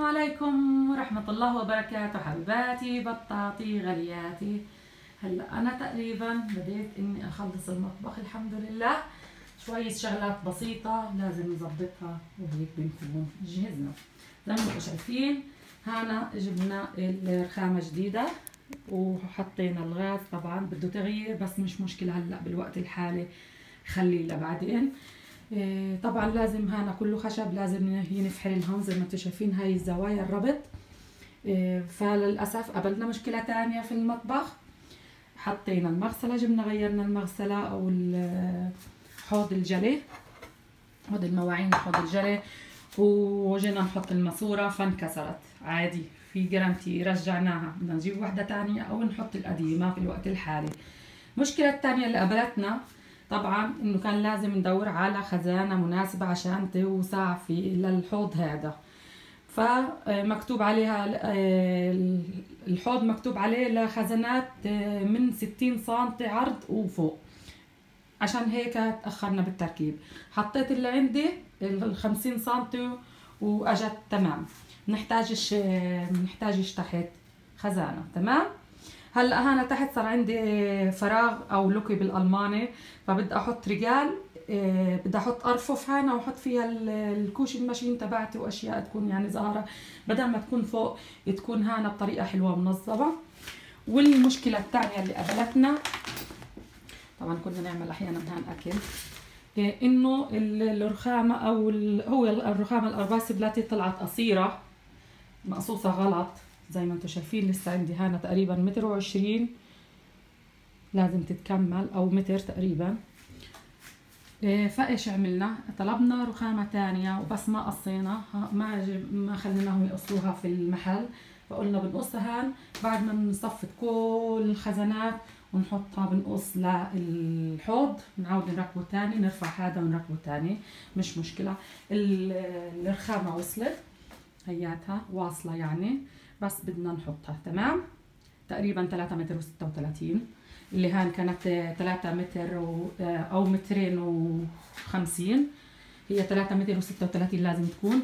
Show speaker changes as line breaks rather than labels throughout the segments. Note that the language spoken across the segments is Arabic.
عليكم ورحمة الله وبركاته حبيباتي بطاطي غلياتي. هلا أنا تقريبا بديت إني أخلص المطبخ الحمد لله. شوية شغلات بسيطة لازم نظبطها وهيك بنكون جهزنا. زي ما انتم شايفين هنا جبنا الرخامة جديدة وحطينا الغاز، طبعا بده تغيير بس مش مشكلة هلا بالوقت الحالي خليه لبعدين. طبعا لازم هنا كله خشب، لازم ينفحر لهم زي ما انتم شايفين هاي الزوايا الربط. فللأسف قابلنا مشكلة تانية في المطبخ، حطينا المغسلة، جبنا غيرنا المغسلة أو حوض الجلي، حوض المواعين حوض الجلي، وجينا نحط الماسورة فانكسرت. عادي في جرانتي، رجعناها، بدنا نجيب وحدة تانية أو نحط القديمة في الوقت الحالي. المشكلة التانية اللي قابلتنا طبعا انه كان لازم ندور على خزانة مناسبة عشان توسع في للحوض هذا. فمكتوب عليها الحوض مكتوب عليه لخزانات من 60 سم عرض وفوق، عشان هيك تأخرنا بالتركيب. حطيت اللي عندي 50 سم واجت تمام. منحتاجش تحت خزانة. تمام. هلا هنا تحت صار عندي فراغ او لوكي بالالماني، فبدي احط رجال، بدي احط ارفف هنا واحط فيها الكوشن ماشين تبعتي واشياء تكون يعني ظاهره، بدل ما تكون فوق تكون هنا بطريقه حلوه ومنظمه. والمشكله الثانيه اللي قابلتنا، طبعا كنا نعمل احيانا هان اكل، انه الرخامه او هو الرخامه الارباسي بلاتي طلعت قصيره، مقصوصه غلط زي ما انتم شايفين. لسه عندي هنا تقريبا 1.20 متر لازم تتكمل، او متر تقريبا. فايش عملنا؟ طلبنا رخامه ثانيه وبس ما قصينا، ما خليناهم يقصوها في المحل، فقلنا بنقصها هان بعد ما نصفط كل الخزانات ونحطها بنقص للحوض، نعاود نركبه ثاني، نرفع هذا ونركبه ثاني، مش مشكله. الرخامه وصلت، هياتها واصله يعني، بس بدنا نحطها. تمام. تقريبا 3 متر و36، اللي هان كانت 3 متر او 250، هي 3 متر و36 لازم تكون.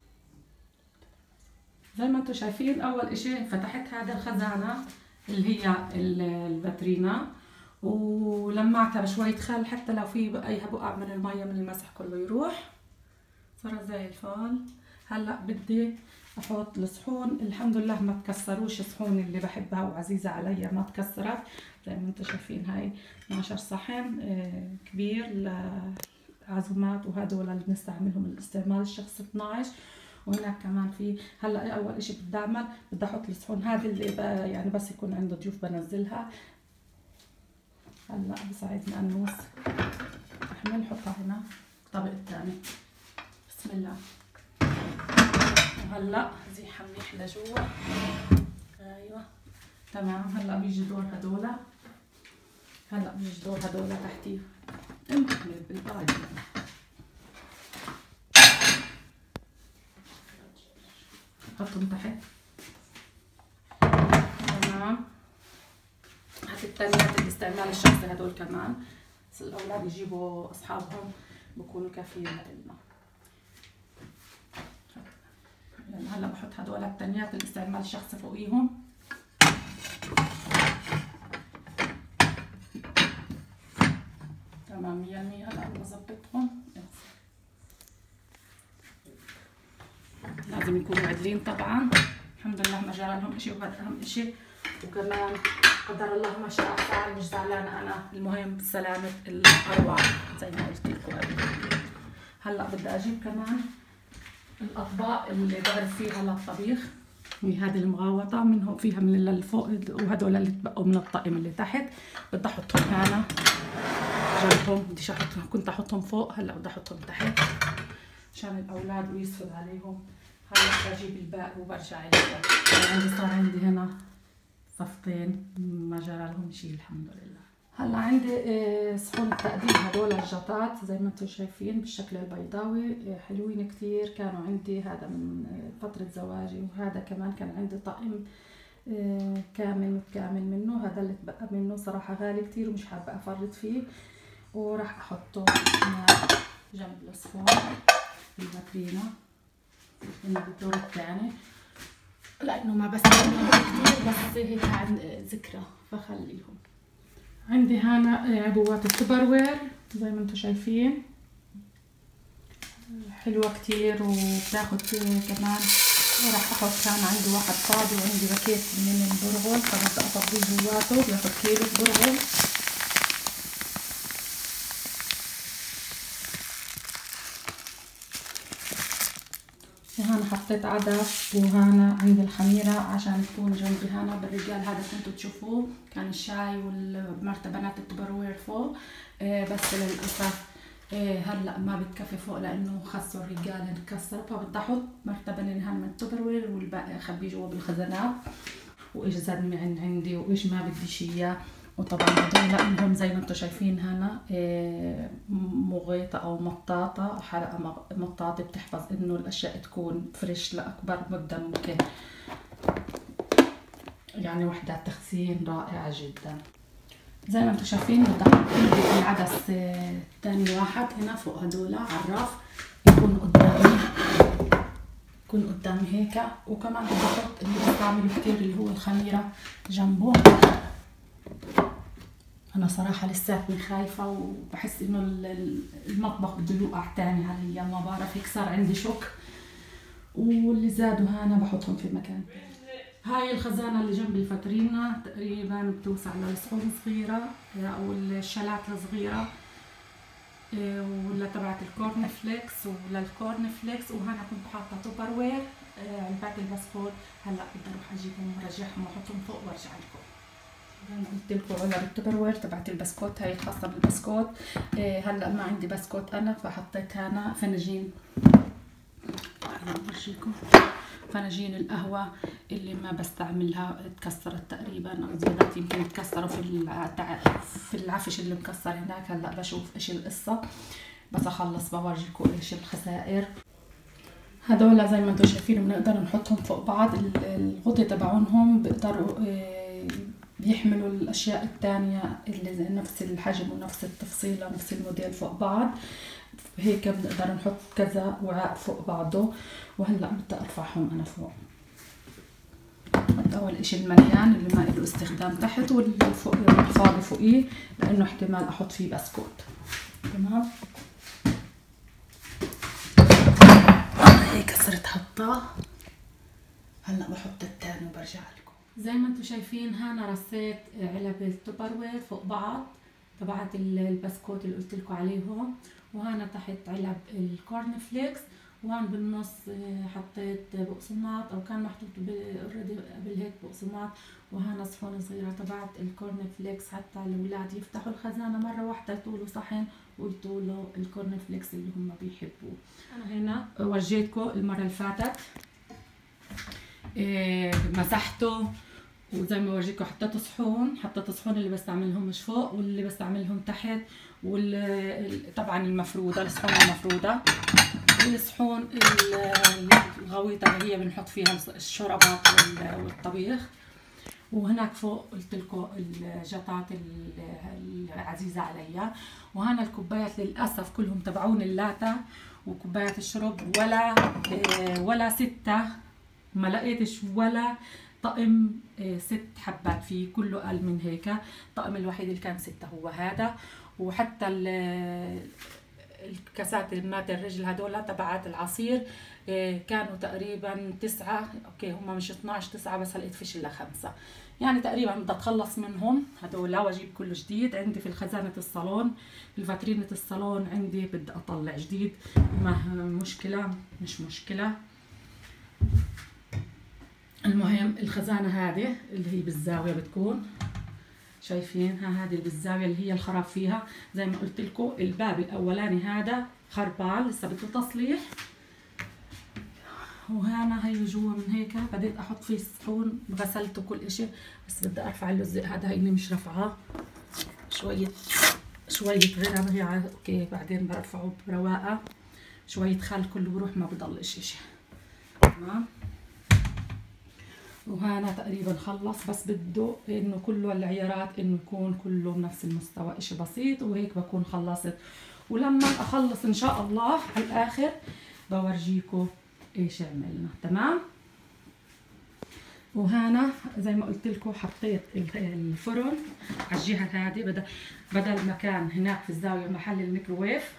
زي ما انتم شايفين اول اشي فتحت هذا الخزانة اللي هي الباترينا ولمعتها بشوية خل حتى لو في اي بقع من المية من المسح كله يروح، صارت زي الفل. هلا بدي احط الصحون، الحمد لله ما تكسروش، صحون اللي بحبها وعزيزه علي ما تكسرت. زي ما انتم شايفين هاي 12 صحن كبير لعزومات، وهدول اللي بنستعملهم الاستعمال الشخصي 12. وهناك كمان في. هلا اول اشي بدي اعمل، بدي احط الصحون هذه اللي يعني بس يكون عنده ضيوف بنزلها. هلا بساعدني انوس احنا نحطها هنا الطبق الثاني. بسم الله. هلا زيحها منيح لجوا. ايوه تمام. هلا بيجي دور هدول، هلا بيجي دور هدول تحتيه. انتقلي بالباقي حطهم تحت. تمام. هات الثانيات الاستعمال الشخصي هدول كمان، بس الاولاد يجيبوا اصحابهم بكونوا كافيين لنا. هلا بحط هدول الثانيات الاستعمال الشخصي فوقيهم. تمام 100%. هلا بظبطهم، لازم يكونوا عدلين طبعا. الحمد لله ما جرى لهم شيء، وهذا اهم شيء. وكمان قدر الله ما شاء فعل، مش زعلانه انا، المهم سلامه الارواح زي ما قلت لكم قبل. هلا بدي اجيب كمان الاطباق اللي بعرف فيها للطبيخ، هي هذه المغوطه منهم فيها من اللي فوق، وهدول اللي تبقوا من الطقم اللي تحت بدي احطهم هنا جنبهم. بديش احطهم، كنت احطهم فوق، هلا بدي احطهم تحت عشان الاولاد ويسهل عليهم. هلا بجيب الباقي وبرجع لكم. صار عندي هنا صفطين ما جرى لهم شيء الحمد لله. هلا عندي صحون التقديم هدول الجاطات زي ما انتم شايفين بالشكل البيضاوي، حلوين كتير. كانوا عندي هذا من فترة زواجي، وهذا كمان كان عندي طقم كامل متكامل منه. هذا اللي تبقى منه صراحة غالي كتير ومش حابة افرط فيه، وراح احطه جنب الصحون الباترينا اللي بالدور الثاني. لانه ما بستعملهم كثير، بس هيك عن ذكرى فخليهم. عندي هنا عبوات التوبروير زي ما انتم شايفين، حلوة كتير وبتاخد كمان. راح احط، كان عندي واحد فاضي وعندي باكيت من البرغل فبدي افضيه جواته، بياخد كيلو برغل. هنا حطيت عدس، وهنا عندي الخميرة عشان تكون جنبي. هنا بالرجال هذا كنتوا تشوفوه كان الشاي والمرتبانات التوبروير فوق، بس للأسف هلا ما بتكفي فوق لانه خسوا الرجال انكسر، فبدي احط مرتبانين هان من التوبروير والباقي اخبيه جوا بالخزانات. وايش زاد من عندي وايش ما بديش اياه. وطبعا هدول لانهم زي ما انتم شايفين هنا مغيطة او مطاطة، حلقة مطاطة بتحفظ انه الاشياء تكون فريش لاكبر مدة ممكن. يعني وحدات تخزين رائعة جدا. زي ما انتم شايفين بدي احط العدس تاني واحد هنا فوق هدول على الرف، يكون قدامي هيك. وكمان بدي احط اللي بستعمله كتير اللي هو الخميرة جنبه. انا صراحة لساتني خايفة وبحس انه المطبخ بده يوقع تاني علي، ما بعرف، هيك صار عندي شوك. واللي زادوا هنا بحطهم في مكان. هاي الخزانة اللي جنب الفاترينا تقريبا بتوسع لصحون صغيرة او الشلات الصغيرة، ولا تبعت الكورن فليكس ولا الكورن فليكس. وهنا كنت حاطة توبروير علبات البسكوت، هلا بدي اروح اجيبهم وارجعهم واحطهم فوق وارجع لكم. زي ما قلت لكم علب التوبروير تبعت البسكوت، هاي خاصة بالبسكوت. هلا ما عندي بسكوت انا، فحطيت هنا فناجين. بورجيكم فناجين القهوة اللي ما بستعملها، تكسرت تقريبا او زيادات، يمكن تكسروا في العفش اللي مكسر هناك. هلا بشوف ايش القصة، بس اخلص بورجيكم ايش الخسائر. هدول زي ما انتم شايفين بنقدر نحطهم فوق بعض، الغطي تبعونهم بيقدروا بيحملوا الاشياء الثانية اللي نفس الحجم ونفس التفصيلة نفس الموديل فوق بعض. هيك بنقدر نحط كذا وعاء فوق بعضه. وهلا بدي ارفعهم انا فوق. اول اشي المليان اللي ما له استخدام تحت، واللي فوق الفاضي فوقيه لانه احتمال احط فيه بسكوت. تمام، هيك صرت حطاه. هلا بحط الثاني وبرجع لكم. زي ما انتم شايفين هنا رصيت علب التوبروير فوق بعض تبعت البسكوت اللي قلت لكم عليهم، وهنا تحت علب الكورن فليكس، وهون بالنص حطيت بقسماط او كان محطوط اوريدي قبل هيك بقسماط. وهنا صحون صغيره تبعت الكورن فليكس حتى الاولاد يفتحوا الخزانه مره واحده يطولوا صحن ويطولوا الكورن فليكس اللي هم بيحبوه. انا هنا ورجيتكم المره اللي فاتت مسحته، وزي ما ورجيكم حطيت صحون اللي بستعملهم مش فوق واللي بستعملهم تحت، طبعا المفروده، الصحون المفروده، والصحون الغويطه اللي هي بنحط فيها الشوربات والطبيخ. وهناك فوق قلت لكم الجطات العزيزه علي. وهنا الكوبايات للاسف كلهم تبعون اللاتا وكوبايات الشرب، ولا ستة، ما لقيتش ولا طقم 6 حبات فيه، كله اقل من هيك. الطقم الوحيد اللي كان 6 هو هذا. وحتى الكاسات المات الرجل هدول تبعات العصير كانوا تقريبا 9، اوكي هم مش 12 9، بس لقيت فيش الا 5، يعني تقريبا بدي اتخلص منهم هدول واجيب كله جديد. عندي في خزانة الصالون، في فاترينة الصالون عندي بدي اطلع جديد، ما مشكلة مش مشكلة. المهم الخزانة هذه اللي هي بالزاوية بتكون شايفين، هذه اللي بالزاوية اللي هي الخراب فيها. زي ما قلت لكم الباب الاولاني هذا خربان لسه بده تصليح. وهنا هي جوا من هيك بديت احط فيه الصحون، غسلته كل اشي، بس بدي ارفع اللزق هذا هيني مش رفعاه، شوية غير هي اوكي، بعدين برفعه برواقة، شوية خل كله بروح ما بضلش اشي. تمام، وهنا تقريبا خلص، بس بده انه كله العيارات انه يكون كله بنفس المستوى، اشي بسيط، وهيك بكون خلصت. ولما اخلص ان شاء الله على الاخر بورجيكم ايش عملنا. تمام، وهنا زي ما قلت لكم حطيت الفرن على الجهه هذه، بدل ما كان هناك في الزاويه محل الميكروويف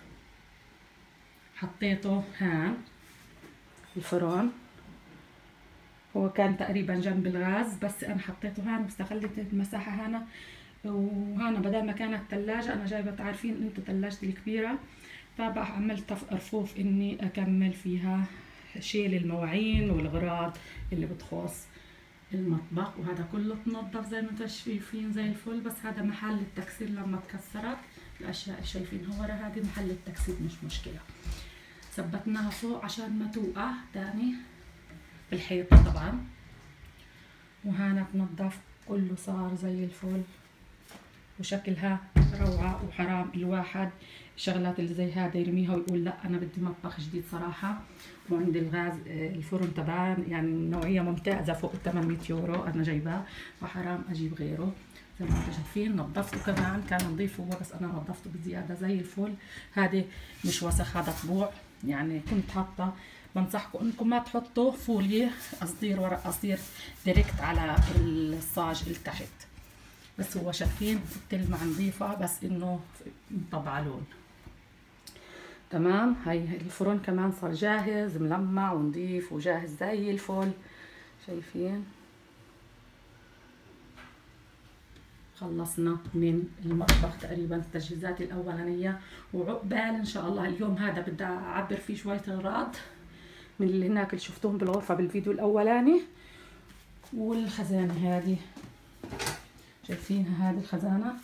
حطيته هان الفرن. هو كان تقريبا جنب الغاز بس انا حطيته هان واستغلت المساحه هنا. وهنا بدل ما كانت ثلاجه، انا جايبه عارفين انتم ثلاجتي الكبيره، فبقى عملت رفوف اني اكمل فيها شيل المواعين والغراض اللي بتخص المطبخ. وهذا كله تنظف زي ما انتم شايفين زي الفل. بس هذا محل التكسير لما اتكسرت الاشياء اللي شايفينها ورا هذه محل التكسير مش مشكله. ثبتناها فوق عشان ما توقع تاني الحيطه طبعا. وهنا تنظف كله صار زي الفل وشكلها روعه. وحرام الواحد الشغلات اللي زي هذا يرميها ويقول لا انا بدي مطبخ جديد صراحه. وعندي الغاز الفرن تبعان يعني نوعيه ممتازه فوق 800 يورو انا جايباه، وحرام اجيب غيره. زي ما انتم شايفين نظفته كمان، كان نظيف هو بس انا نظفته بزياده زي الفل. هذه مش وسخ، هذا طبوع يعني. كنت حاطه، بنصحكم انكم ما تحطوا فوليه قصدير ورق قصدير ديركت على الصاج اللي تحت. بس هو شايفين التلمع نظيفه بس انه مطبعه لون. تمام. هاي الفرن كمان صار جاهز ملمع ونضيف وجاهز زي الفل. شايفين خلصنا من المطبخ تقريبا التجهيزات الاولانيه. وعقبال ان شاء الله اليوم هذا بدي اعبر فيه شويه اغراض من اللي هناك اللي شفتوهم بالغرفه بالفيديو الاولاني. والخزانه هذه شايفينها، هذه الخزانه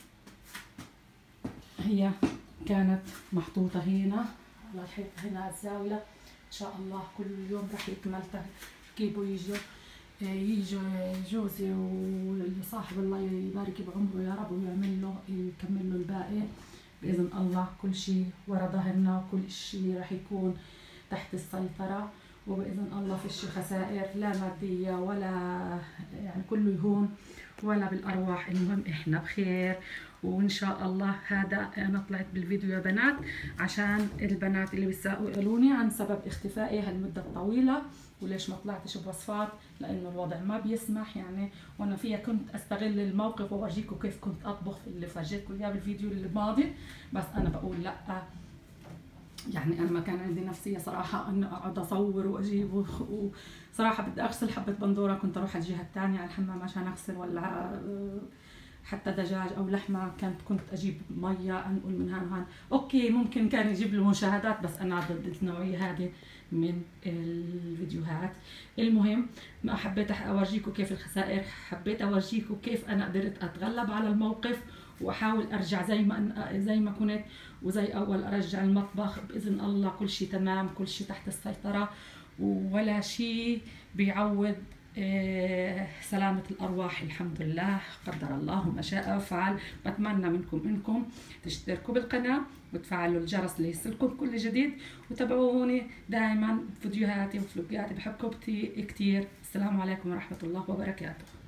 هي كانت محطوطه هنا على الحيط هنا على الزاويه. ان شاء الله كل يوم رح يكمل تركيبه. يجوا جوزي وصاحب الله يبارك بعمره يا رب ويعمل له يكمل له الباقي باذن الله. كل شيء ورا ظهرنا وكل شيء رح يكون تحت السيطره وباذن الله. فيش خسائر لا ماديه ولا يعني كله يهون ولا بالارواح. المهم احنا بخير وان شاء الله. هذا انا طلعت بالفيديو يا بنات عشان البنات اللي بيسالوا يسالوني عن سبب اختفائي هالمده الطويله وليش ما طلعتش بوصفات، لانه الوضع ما بيسمح يعني. وانا فيها كنت استغل الموقف واورجيكم كيف كنت اطبخ اللي فرجيتكم اياه بالفيديو الماضي. بس انا بقول لا يعني انا ما كان عندي نفسيه صراحه ان اقعد اصور واجيب وصراحه بدي اغسل حبه بندوره كنت اروح على الجهه الثانيه على الحمام عشان اغسل، ولا حتى دجاج او لحمه كنت اجيب ميه انقل من هان وهان. اوكي ممكن كان يجيب له مشاهدات بس انا ضد النوعيه هذه من الفيديوهات. المهم ما حبيت اورجيكم كيف الخسائر، حبيت اورجيكم كيف انا قدرت اتغلب على الموقف واحاول ارجع زي ما كنت وزي اول ارجع المطبخ باذن الله. كل شيء تمام، كل شيء تحت السيطره ولا شيء بيعوض سلامة الأرواح. الحمد لله قدر الله ما شاء فعل. بتمنى منكم إنكم تشتركوا بالقناة وتفعلوا الجرس ليصلكم كل جديد وتابعوني دائما فيديوهاتي وفلوجاتي. بحبكم كتير. السلام عليكم ورحمة الله وبركاته.